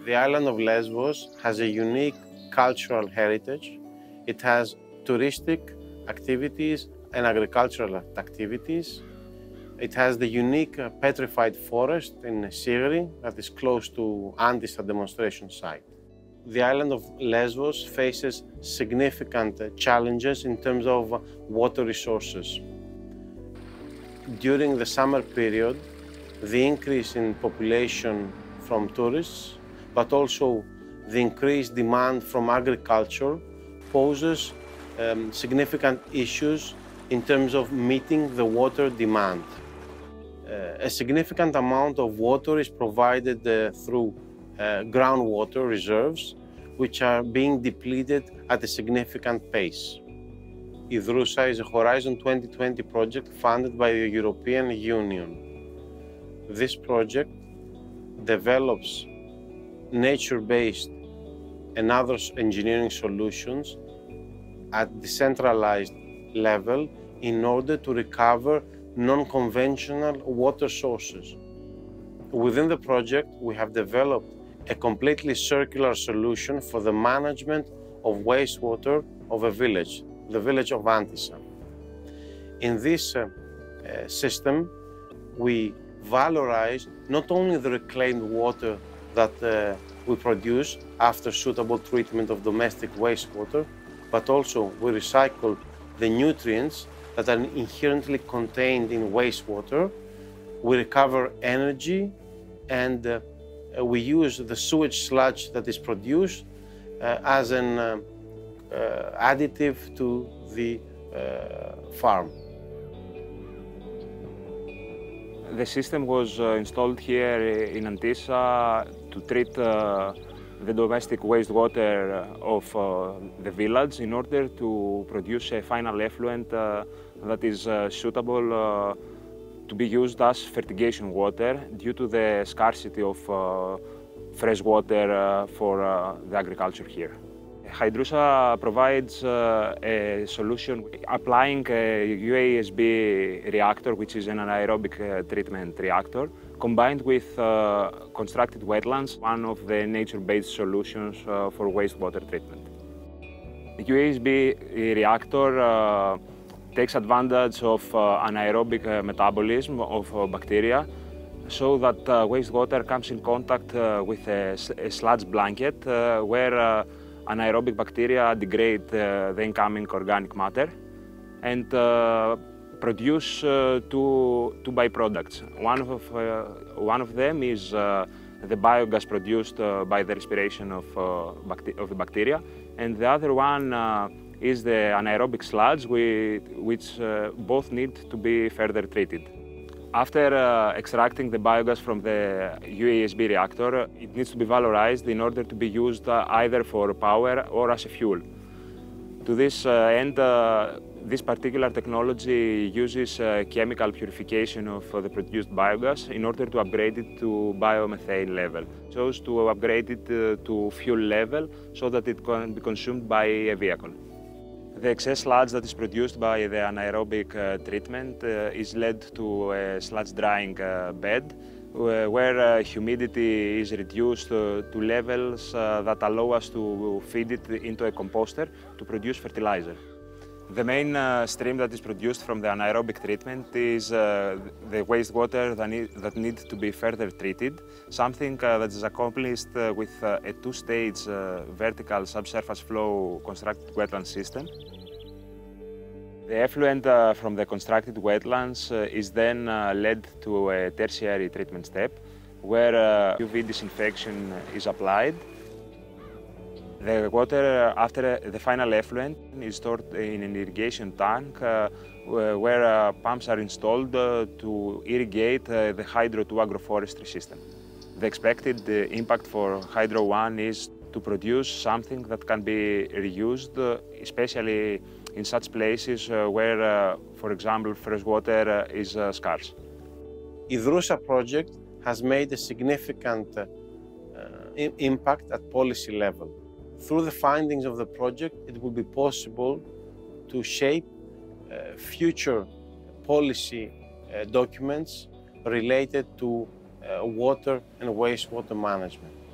The island of Lesvos has a unique cultural heritage. It has touristic activities and agricultural activities. It has the unique petrified forest in Sigri that is close to Antissa demonstration site. The island of Lesvos faces significant challenges in terms of water resources. During the summer period, the increase in population from tourists, but also the increased demand from agriculture poses significant issues in terms of meeting the water demand. A significant amount of water is provided through groundwater reserves, which are being depleted at a significant pace. HYDROUSA is a Horizon 2020 project funded by the European Union. This project develops nature-based and other engineering solutions at decentralized level in order to recover non-conventional water sources. Within the project, we have developed a completely circular solution for the management of wastewater of a village, the village of Antissa. In this system, we valorize not only the reclaimed water that we produce after suitable treatment of domestic wastewater, but also we recycle the nutrients that are inherently contained in wastewater. We recover energy, and we use the sewage sludge that is produced as an additive to the farm. The system was installed here in Antissa to treat the domestic wastewater of the village in order to produce a final effluent that is suitable to be used as fertigation water due to the scarcity of fresh water for the agriculture here. HYDROUSA provides a solution applying a UASB reactor, which is an anaerobic treatment reactor, combined with constructed wetlands, one of the nature-based solutions for wastewater treatment. The UASB reactor takes advantage of anaerobic metabolism of bacteria so that wastewater comes in contact with a sludge blanket where anaerobic bacteria degrade the incoming organic matter and produce two byproducts. One of them is the biogas produced by the respiration of the bacteria, and the other one is the anaerobic sludge, which both need to be further treated. After extracting the biogas from the UASB reactor, it needs to be valorized in order to be used either for power or as a fuel. To this end, this particular technology uses chemical purification of the produced biogas in order to upgrade it to biomethane level. So as to upgrade it to fuel level so that it can be consumed by a vehicle. The excess sludge that is produced by the anaerobic treatment is led to a sludge drying bed where humidity is reduced to levels that allow us to feed it into a composter to produce fertilizer. The main stream that is produced from the anaerobic treatment is the wastewater that needs to be further treated, something that is accomplished with a two-stage vertical subsurface flow constructed wetland system. The effluent from the constructed wetlands is then led to a tertiary treatment step where UV disinfection is applied. The water after the final effluent is stored in an irrigation tank where pumps are installed to irrigate the Hydro 2 agroforestry system. The expected impact for Hydro 1 is to produce something that can be reused, especially in such places where, for example, fresh water is scarce. HYDROUSA project has made a significant impact at policy level. Through the findings of the project, it will be possible to shape future policy documents related to water and wastewater management.